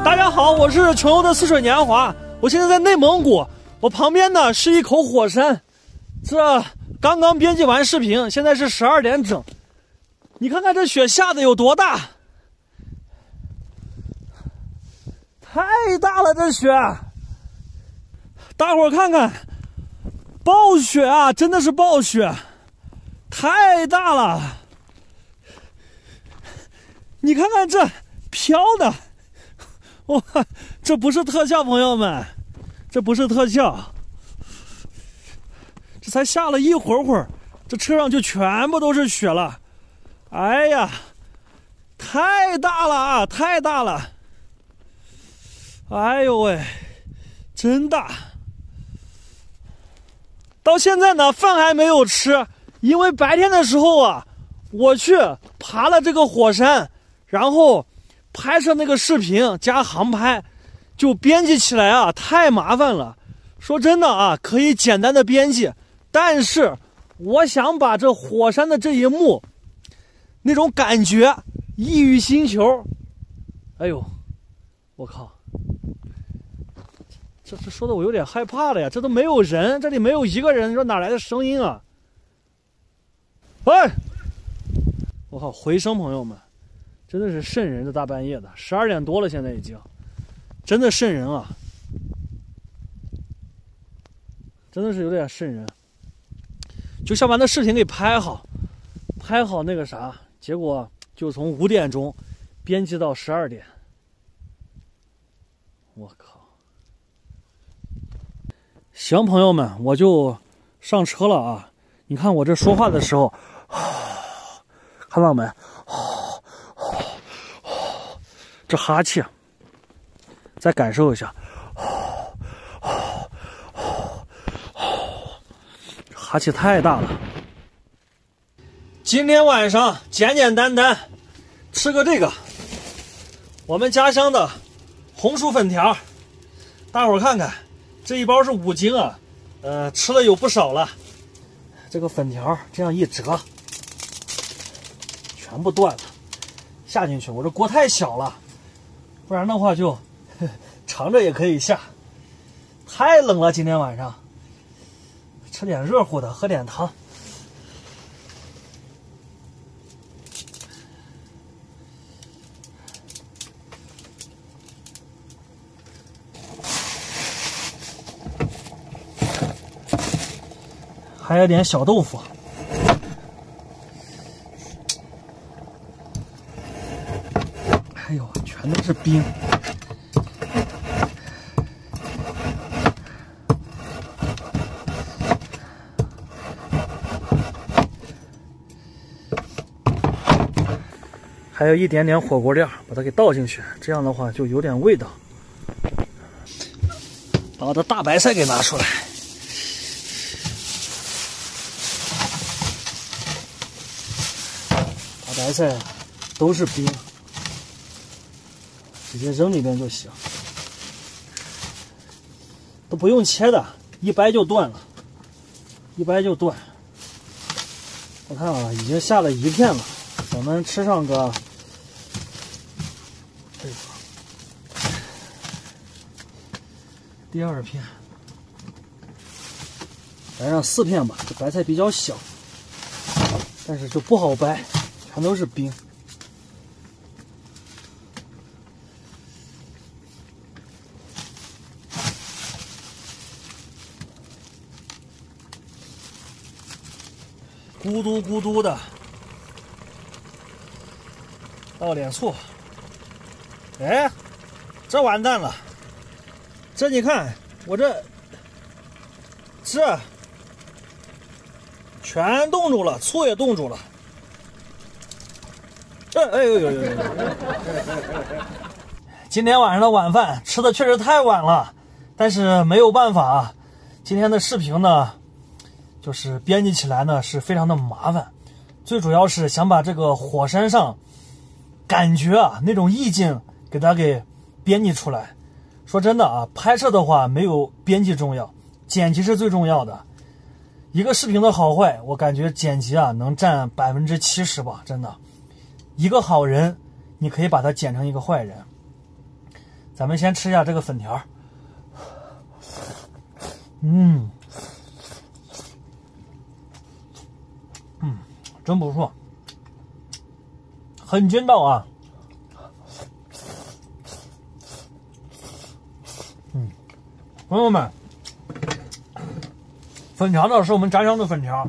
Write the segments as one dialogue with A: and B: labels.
A: 大家好，我是穷游的似水年华，我现在在内蒙古，我旁边呢是一口火山，这刚刚编辑完视频，现在是12点整，你看看这雪下的有多大，太大了这雪，大伙儿看看，暴雪啊，真的是暴雪，太大了，你看看这飘的。哇，这不是特效，朋友们，这不是特效，这才下了一会儿，这车上就全部都是雪了。哎呀，太大了啊，太大了！哎呦喂，真大！到现在呢，饭还没有吃，因为白天的时候啊，我去爬了这个火山，然后拍摄那个视频加航拍，就编辑起来啊太麻烦了。说真的啊，可以简单的编辑，但是我想把这火山的这一幕那种感觉异域星球，哎呦我靠，这说的我有点害怕了呀，这都没有人，这里没有一个人，你说哪来的声音啊？哎，我靠，回声，朋友们，真的是瘆人，这大半夜的，12点多了，现在已经，真的瘆人啊，真的是有点瘆人。就想把那视频给拍好那个啥，结果就从5点钟编辑到12点，我靠！行，朋友们，我就上车了啊！你看我这说话的时候，看到没？这哈气，再感受一下，哈气太大了。今天晚上简简单单吃个这个，我们家乡的红薯粉条，大伙儿看看，这一包是5斤啊，吃了有不少了。这个粉条这样一折，全部断了，下进去。我这锅太小了。不然的话就长着也可以下，太冷了，今天晚上吃点热乎的，喝点汤。还有点小豆腐。哎呦，全都是冰。还有一点点火锅料，把它给倒进去，这样的话就有点味道。把我的大白菜给拿出来。大白菜都是冰。直接扔里边就行，都不用切的，一掰就断了，一掰就断。我看啊，已经下了1片了，我们吃上个，这个第2片，来上4片吧。这白菜比较小，但是就不好掰，全都是冰。咕嘟咕嘟的，倒点醋。哎，这完蛋了！这你看，我这全冻住了，醋也冻住了。哎呦呦呦！今天晚上的晚饭吃的确实太晚了，但是没有办法啊。今天的视频呢，就是编辑起来呢是非常的麻烦，最主要是想把这个火山上感觉啊那种意境给它给编辑出来。说真的啊，拍摄的话没有编辑重要，剪辑是最重要的。一个视频的好坏，我感觉剪辑啊能占70%吧，真的。一个好人，你可以把他剪成一个坏人。 咱们先吃一下这个粉条。真不错，很筋道啊。朋友们，粉条呢是我们家乡的粉条，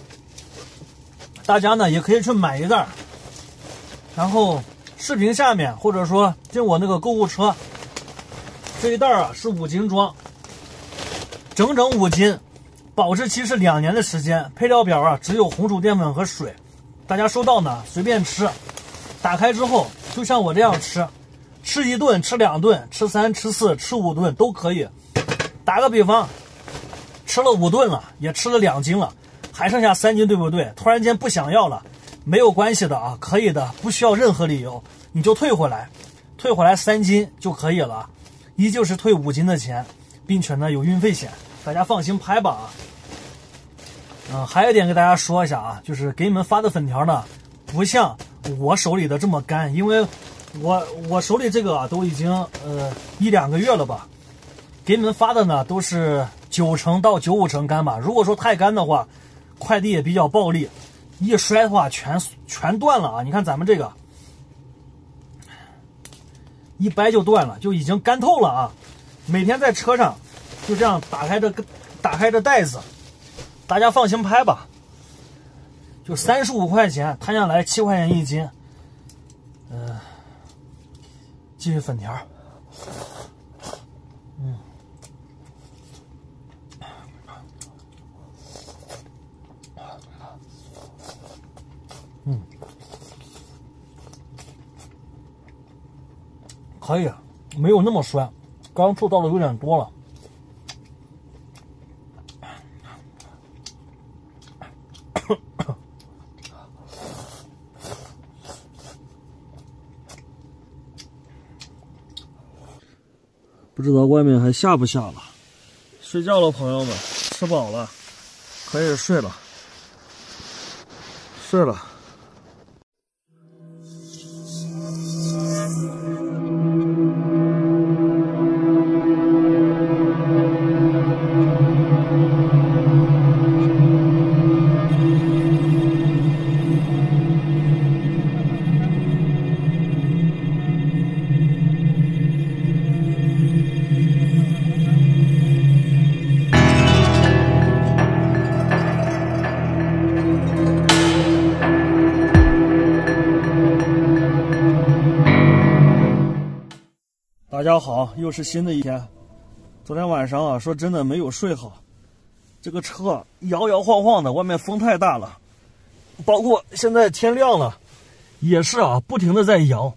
A: 大家呢也可以去买一袋，然后视频下面或者说进我那个购物车，这一袋啊是5斤装，整整5斤，保质期是2年的时间，配料表啊只有红薯淀粉和水，大家收到呢随便吃，打开之后就像我这样吃，吃1顿、吃2顿、吃3、吃4、吃5顿都可以。打个比方，吃了5顿了，也吃了2斤了，还剩下3斤，对不对？突然间不想要了，没有关系的啊，可以的，不需要任何理由，你就退回来，退回来3斤就可以了，依旧是退5斤的钱，并且呢有运费险，大家放心拍吧啊。还有一点给大家说一下啊，就是给你们发的粉条呢，不像我手里的这么干，因为我手里这个啊都已经1-2个月了吧。给你们发的呢都是90%到95%干吧，如果说太干的话，快递也比较暴力，一摔的话全断了啊！你看咱们这个一掰就断了，就已经干透了啊！每天在车上就这样打开着袋子，大家放心拍吧。就35块钱摊下来7块钱1斤，继续粉条。可以，没有那么酸，刚醋倒的有点多了。不知道外面还下不下了？睡觉了，朋友们，吃饱了，可以睡了，睡了。大家好，又是新的一天。昨天晚上啊，说真的没有睡好，这个车摇摇晃晃的，外面风太大了，包括现在天亮了，也是啊，不停的在摇。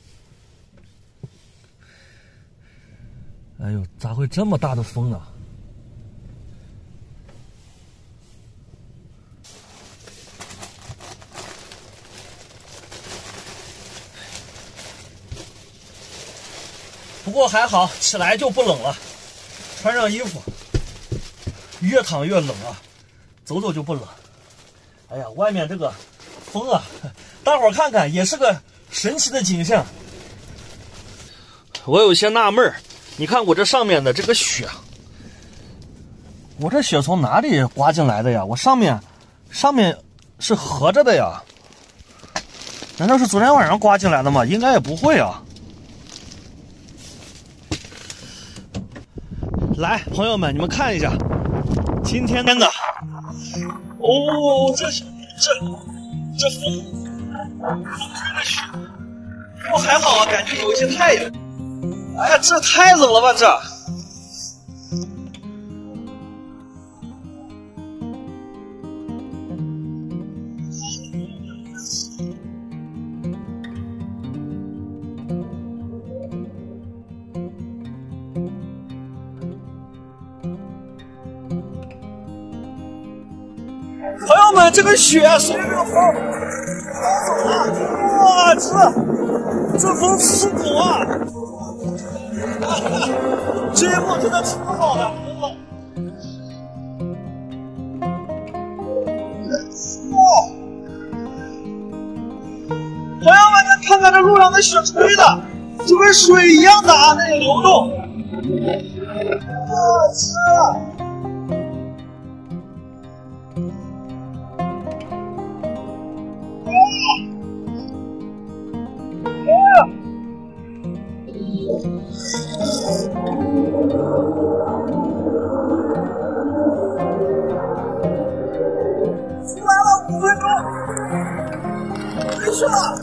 A: 哎呦，咋会这么大的风呢？不过还好，起来就不冷了，穿上衣服，越躺越冷啊，走走就不冷。哎呀，外面这个风啊，大伙儿看看，也是个神奇的景象。我有些纳闷儿，你看我这上面的这个雪，我这雪从哪里刮进来的呀？我上面是合着的呀，难道是昨天晚上刮进来的吗？应该也不会啊。来，朋友们，你们看一下，今天的哦，这风吹的雪，不过还好啊，感觉有一些太阳。哎呀，这太冷了吧这！朋友们，这个雪随着这个风飘走了，哇，这风刺骨啊！这一幕真的挺好的。朋友们，看看这路上的雪吹的， 就跟水一样大，那个流动。出来了，5分钟，回去了。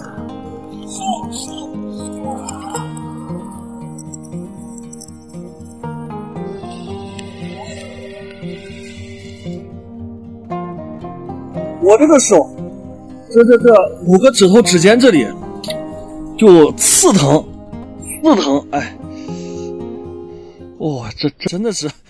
A: 我这个手，这5个指头指尖这里就刺疼，哎，哇，这真的是，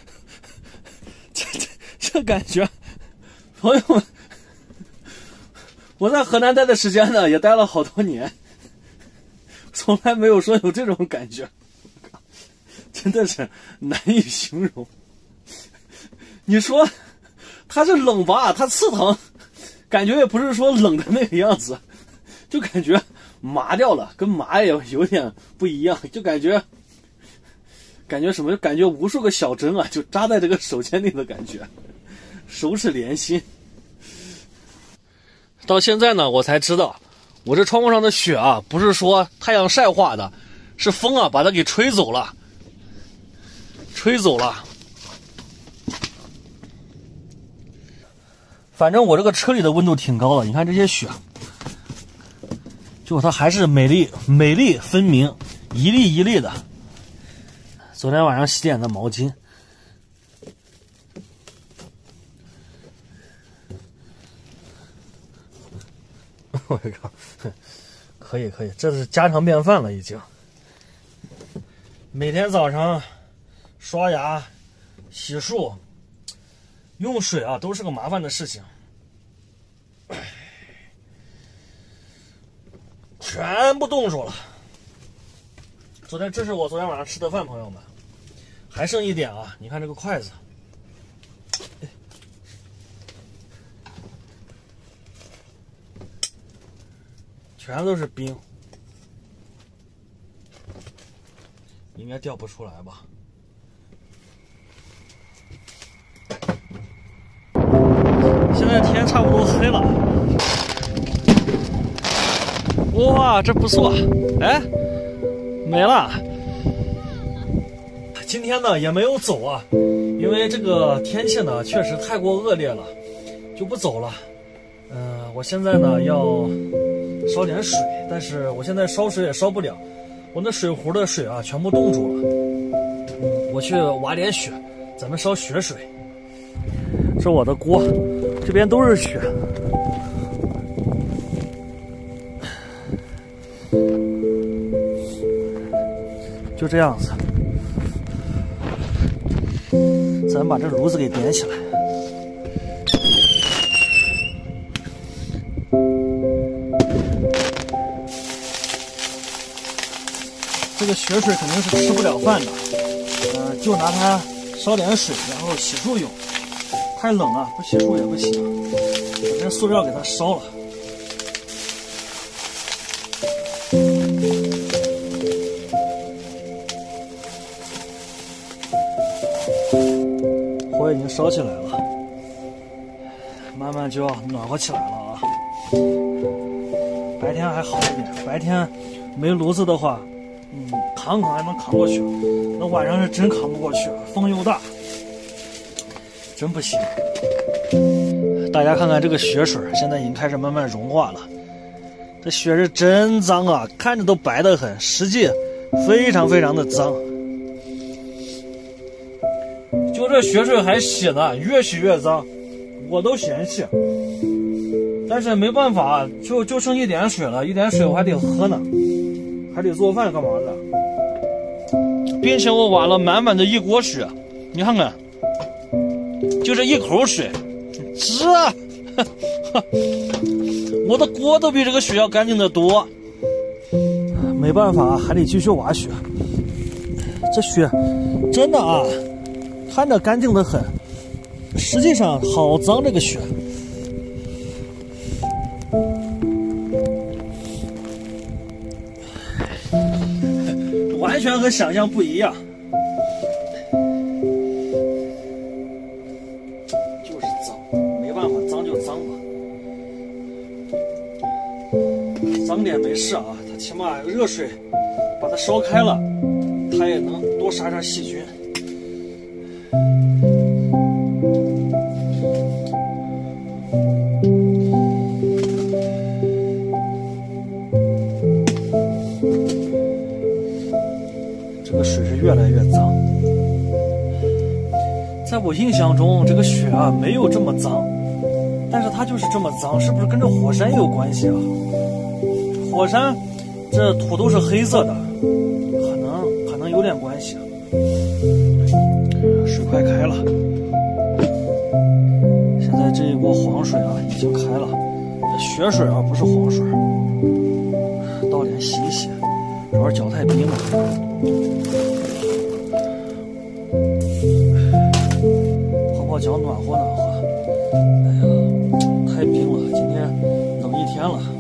A: 这感觉，朋友们，我在河南待的时间呢，也待了好多年，从来没有说有这种感觉，真的是难以形容。你说它是冷吧，它刺疼。感觉也不是说冷的那个样子，就感觉麻掉了，跟麻也有点不一样，就感觉什么？感觉无数个小针啊，就扎在这个手尖里的感觉，手指连心。到现在呢，我才知道，我这窗户上的雪啊，不是说太阳晒化的，是风啊把它给吹走了，反正我这个车里的温度挺高的，你看这些雪，就它还是美丽分明，一粒一粒的。昨天晚上洗点的毛巾，我靠，可以，这是家常便饭了已经。每天早上刷牙、洗漱。用水啊，都是个麻烦的事情，全部冻住了。这是我昨天晚上吃的饭，朋友们，还剩一点啊！你看这个筷子，全都是冰，应该掉不出来吧？现在天差不多黑了，哇，这不错，哎，没了。今天呢也没有走啊，因为这个天气呢确实太过恶劣了，就不走了。我现在呢要烧点水，但是我现在烧水也烧不了，我那水壶的水啊全部冻住了。我去挖点雪，咱们烧雪水。是我的锅。这边都是雪，就这样子。咱把这炉子给点起来。这个雪水肯定是吃不了饭的，就拿它烧点水，然后洗漱用。太冷了，不洗漱也不行，把这塑料给它烧了。火已经烧起来了，慢慢就要暖和起来了啊。白天还好一点，白天没炉子的话，扛还能扛过去，那晚上是真扛不过去，风又大。真不行！大家看看这个雪水，现在已经开始慢慢融化了。这雪是真脏啊，看着都白得很，实际非常的脏。就这雪水还洗呢，越洗越脏，我都嫌弃。但是没办法，就剩一点水了，一点水我还得喝呢，还得做饭干嘛的？并且我挖了满满的一锅雪，你看看。就这一口水，我的锅都比这个雪要干净的多。没办法，还得继续挖雪。这雪真的啊，看着干净的很，实际上好脏这个雪。 全和想象不一样。就是脏，没办法，脏就脏吧。脏点没事啊，它起码热水把它烧开了，它也能多杀杀细菌。这个水是越来越脏，在我印象中，这个雪啊没有这么脏，但是它就是这么脏，是不是跟这火山有关系啊？火山这土都是黑色的，可能有点关系。水快开了，现在这一锅黄水啊已经开了，雪水啊不是黄水，倒脸洗一洗，主要是脚太冰了。泡脚暖和暖和。哎呀，太冰了，今天冷一天了。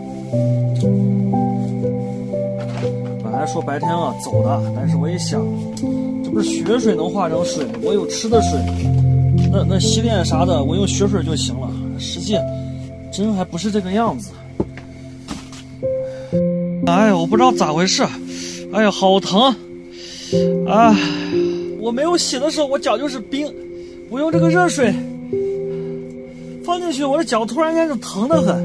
A: 本来说白天啊走的，但是我一想，这不是雪水能化成水，我有吃的水，那洗脸啥的我用雪水就行了。实际真还不是这个样子。哎呀，我不知道咋回事，哎呀，好疼！啊，我没有洗的时候，我脚就是冰，我用这个热水放进去，我的脚突然间就疼得很。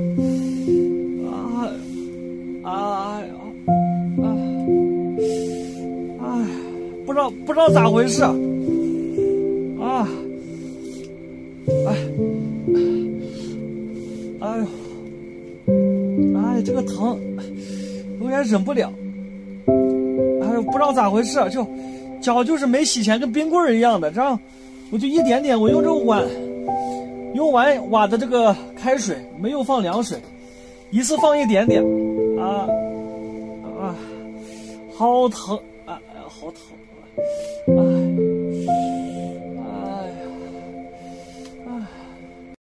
A: 不知道咋回事啊！这个疼有点忍不了。不知道咋回事，就脚就是没洗前跟冰棍一样的，这样我就一点点，我用这个碗，用碗的这个开水，没有放凉水，一次放一点点，好疼好疼。